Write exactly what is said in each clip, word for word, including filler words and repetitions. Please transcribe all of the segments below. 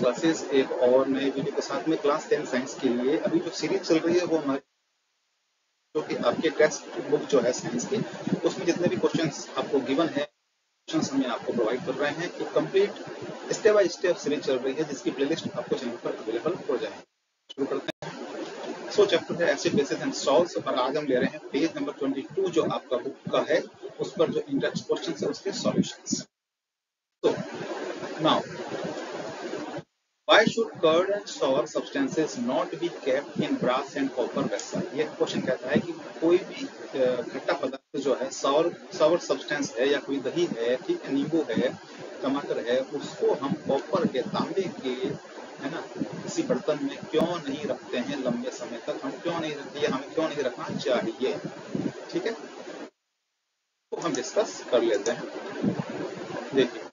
Classes एक और नए वीडियो के साथ में क्लास टेन साइंस के लिए अभी जो सीरीज चल रही है वो हमारी जो कि आपके टेक्स्ट बुक जो है साइंस की, उसमें जितने भी क्वेश्चंस आपको गिवन है, क्वेश्चंस हमें आपको प्रोवाइड कर रहे हैं कि complete step by step series चल रही है, जिसकी प्लेलिस्ट आपको चैनल पर अवेलेबल हो जाए। शुरू करते हैं। सो चैप्टर है एसिड बेसिस एंड सॉल्ट्स, और आज हम ले रहे हैं पेज नंबर बाईस जो आपका बुक का है, उस पर जो इंडेक्स क्वेश्चंस है उसके सॉल्यूशंस। तो now, why should curd and sour substances not be kept in brass and copper vessel? ये क्वेश्चन कहता है कि कोई भी खट्टा पदार्थ जो है, सावर सावर सब्सटेंस है या कोई दही है, ठीक है, नींबू है, टमाटर है, उसको हम कॉपर के, तांबे के, है ना, किसी बर्तन में क्यों नहीं रखते हैं लंबे समय तक? हम क्यों नहीं रखते, हमें क्यों नहीं रखना चाहिए? ठीक है, तो हम डिस्कस कर लेते हैं। देखिए,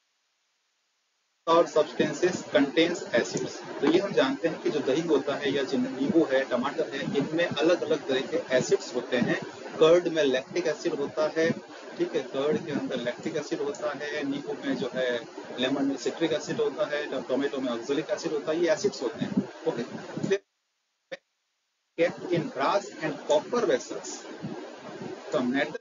और सब्सटेंसेस कंटेन्स एसिड्स, तो ये हम जानते हैं कि जो दही होता है या नींबू है, टमाटर है, इनमें अलग अलग तरह के एसिड्स होते हैं। कर्ड में लैक्टिक एसिड होता है, ठीक है, कर्ड के अंदर लैक्टिक एसिड होता है, नींबू में जो है, लेमन में सिट्रिक एसिड होता है, टोमेटो में ऑक्सैलिक एसिड होता है, ये एसिड्स होते हैं। Okay, kept in brass and copper vessels, the metal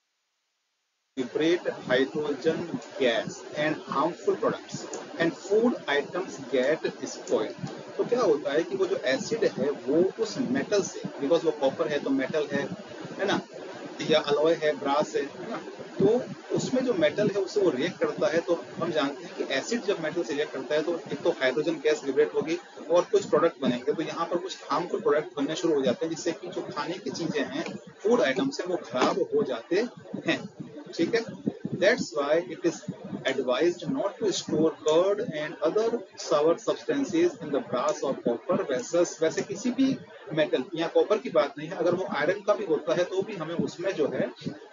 liberate hydrogen gas and harmful products and food items get spoiled। तो क्या होता है कि वो जो एसिड है वो उस मेटल से, बिकॉज वो कॉपर है तो मेटल है है ना, या अलॉय है, ब्रास है, है ना, तो उसमें जो मेटल है उससे वो रिएक्ट करता है। तो हम जानते हैं कि एसिड जब मेटल से रिएक्ट करता है तो एक तो हाइड्रोजन गैस लिबरेट होगी और कुछ प्रोडक्ट बनेंगे, तो यहाँ पर कुछ हार्मफुल प्रोडक्ट बनने शुरू हो जाते हैं, जिससे कि जो खाने की चीजें हैं, फूड आइटम्स हैं, वो खराब हो जाते हैं। ठीक है, that's why it is advised not to store curd and other sour substances in the brass or copper vessels। वैसे किसी भी मेटल, यहाँ कॉपर की बात नहीं है, अगर वो आयरन का भी होता है तो भी हमें उसमें जो है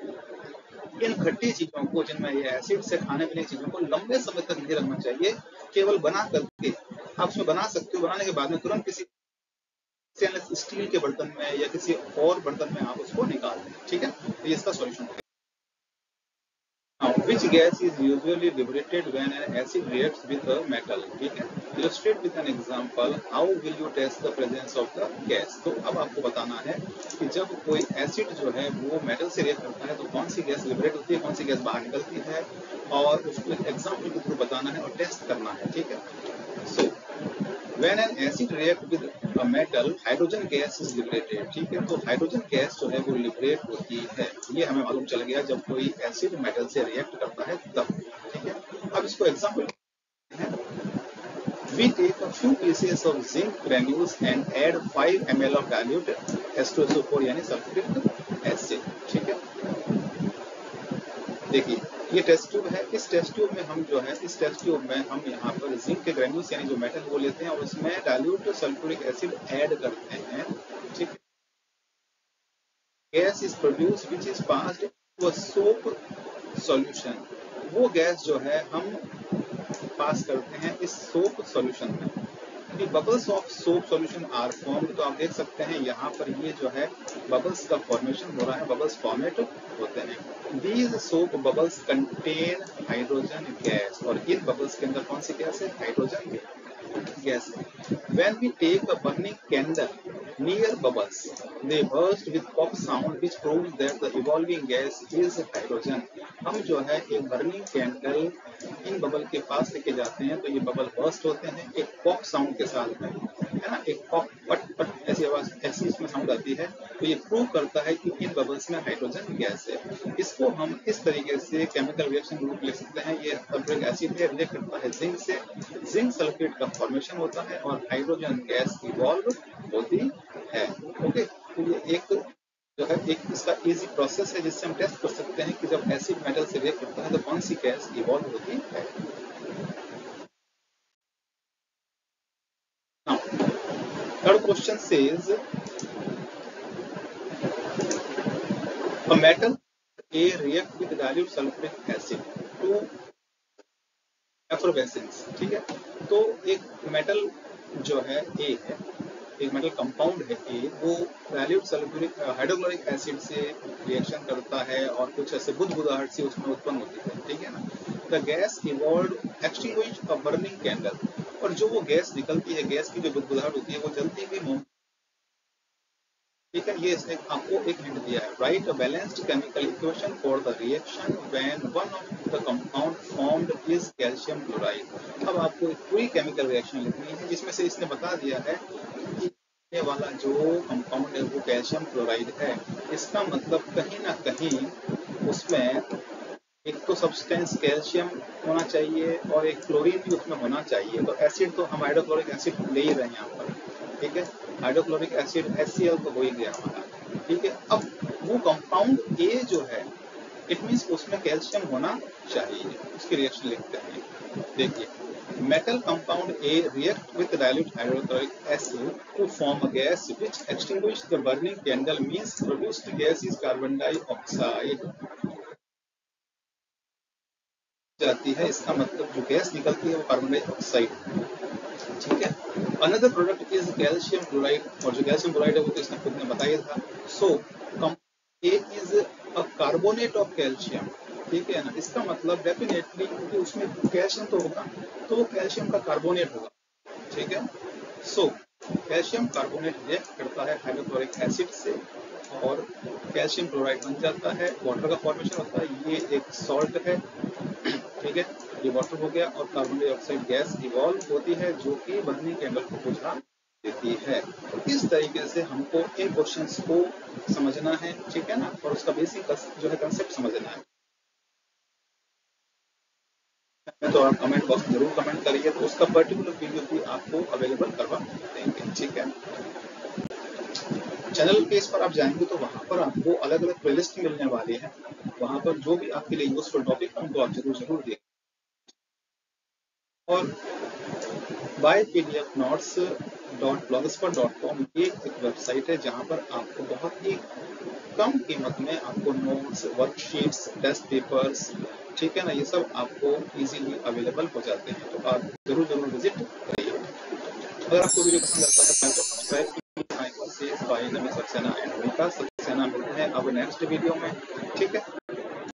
इन खट्टी चीजों को, जिनमें ये एसिड से खाने पीने की चीजों को लंबे समय तक नहीं रखना चाहिए। केवल बना करके आप उसमें बना सकते हो, बनाने के बाद में तुरंत किसी स्टील के बर्तन में या किसी और बर्तन में आप उसको निकाल दें। ठीक है, तो ये इसका सॉल्यूशन है। Now, which gas is usually liberated when an acid reacts with a metal? ठीक है, illustrate with an example how will you test the presence of the gas। तो अब आपको बताना है कि जब कोई एसिड जो है वो मेटल से रिएक्ट करता है तो कौन सी गैस लिबरेट होती है, कौन सी गैस बाहर निकलती है, और उसको एक एग्जाम्पल के थ्रू बताना है और टेस्ट करना है। ठीक है, सो when an acid react with a metal, hydrogen gas is liberated। ठीक है, तो हाइड्रोजन गैस जो है वो लिबरेट होती है, ये हमें मालूम चल गया जब कोई एसिड मेटल से रिएक्ट करता है तब। ठीक है, अब इसको एग्जांपल है, we take a few pieces of zinc granules and add five milliliters of dilute H two S O four यानी सल्फ्यूरिक एसिड। ठीक है, देखिए ये टेस्ट ट्यूब है, इस टेस्ट ट्यूब में हम जो है, इस टेस्ट ट्यूब में हम यहाँ पर जिंक के ग्रेन्यूल्स यानी जो मेटल वो लेते हैं और उसमें डाइल्यूट सल्फ्यूरिक एसिड ऐड करते हैं। ठीक, gas is produce which is passed to a soap solution. वो गैस जो है हम पास करते हैं इस सोप सॉल्यूशन में। The bubbles of soap solution are formed। तो आप देख सकते हैं यहाँ पर ये जो है बबल्स का फॉर्मेशन हो रहा है, बबल्स फॉर्मेट होते हैं। These soap bubbles contain hydrogen gas, और इन बबल्स के अंदर कौन सी गैस है? हाइड्रोजन गैस है। When we take a burning candle near bubbles, they burst with pop sound which proves that the evolving gas is hydrogen। हम जो है एक बर्निंग कैंडल इन बबल के पास लेके जाते हैं तो ये बबल बर्स्ट होते हैं एक पॉप साउंड के साथ में, है ना, एक पॉप पट पट ऐसी आवाज, ऐसी इसमें साउंड आती है, तो ये प्रूव करता है कि इन बबल्स में हाइड्रोजन गैस है। इसको हम इस तरीके से केमिकल रिएक्शन ग्रुप लिख सकते हैं। ये सल्फ्यूरिक एसिड है, रिएक्ट करता है जिंक से, जिंक सल्फेट का फॉर्मेशन होता है और हाइड्रोजन गैस इवॉल्व होती है। ओके, तो ये एक जो है एक इसका इजी प्रोसेस है जिससे हम टेस्ट कर सकते हैं कि जब एसिड मेटल से रिएक्ट करता है तो कौन सी गैस इवॉल्व होती है। Now, third question says a metal A react with dilute sulfuric acid to effervescence। ठीक है, तो एक मेटल जो है A है, एक मेटल कंपाउंड है ए, वो डाइल्यूट सल्फ्यूरिक हाइड्रोक्लोरिक एसिड से रिएक्शन करता है और कुछ ऐसे बुदबुदाहट सी उसमें उत्पन्न होती है। ठीक है ना, the gas evolve extinguish a burning candle, और जो वो गैस निकलती है, गैस की जो बुदबुदाहट होती है वो जलती हुई मोम, ठीक है। ये इसने आपको एक हिंट दिया है। Write a balanced chemical equation for the reaction when one of the compound formed is calcium chloride. अब आपको एक पूरी केमिकल रिएक्शन लिखनी है जिसमें से इसने बता दिया है कि ये वाला जो कंपाउंड है वो कैल्शियम क्लोराइड है। इसका मतलब कहीं ना कहीं उसमें एक तो सब्सटेंस कैल्शियम होना चाहिए और एक क्लोरीन भी उसमें होना चाहिए। तो एसिड तो हम हाइड्रोक्लोरिक एसिड ले ही रहे हैं यहाँ पर, ठीक है। Hydrochloric acid H C L तो हो ही गया हमारा, ठीक है। अब वो कंपाउंड ए जो है इट मीन्स उसमें कैल्शियम होना चाहिए। उसकी रिएक्शन लिखते हैं, देखिए। Metal compound A react with dilute hydrochloric acid to form a gas which extinguish the burning candle, means produced gas is carbon dioxide जाती है। इसका मतलब जो गैस निकलती है वो कार्बन डाइऑक्साइड, ठीक है। Another product is calcium chloride, और जो कैल्शियम क्लोराइड है वो तो इसने खुद ने बताया था। So A is a carbonate of calcium, ठीक है ना। इसका मतलब डेफिनेटली क्योंकि उसमें कैल्शियम तो होगा तो वो कैल्शियम का कार्बोनेट होगा, ठीक है। सो कैल्शियम कार्बोनेट रिएक्ट करता है हाइड्रोक्लोरिक एसिड से और कैल्शियम क्लोराइड बन जाता है, वाटर का फॉर्मेशन होता है। ये एक सॉल्ट है, ठीक है। ये वाटर हो गया और कार्बन डाइऑक्साइड गैस इवॉल्व होती है जो कि बर्निंग कैंडल को बुझा देती है। तो इस तरीके से हमको इन क्वेश्चंस को समझना है, ठीक है ना, और उसका बेसिक जो है कंसेप्ट समझना है। तो आप कमेंट बॉक्स में जरूर कमेंट करिए, तो उसका पर्टिकुलर वीडियो भी आपको अवेलेबल करवा देंगे, ठीक है। चैनल पेज पर आप जाएंगे तो वहां पर आपको अलग अलग प्लेलिस्ट मिलने वाली है। वहां पर जो भी आपके लिए यूजफुल टॉपिक है उनको आप जरूर जरूर देखें। और by PDF notes dot blogspot dot com ये एक वेबसाइट है जहां पर आपको बहुत ही कम कीमत में आपको नोट्स, वर्कशीट्स, टेस्ट पेपर्स, ठीक है ना, ये सब आपको इजीली अवेलेबल हो जाते हैं। तो आप जरूर जरूर विजिट करिए। अगर आपको वीडियो पसंद आता है तो सब्सक्राइब कीजिए। सक्सेना एंड मिलते हैं अब नेक्स्ट वीडियो में।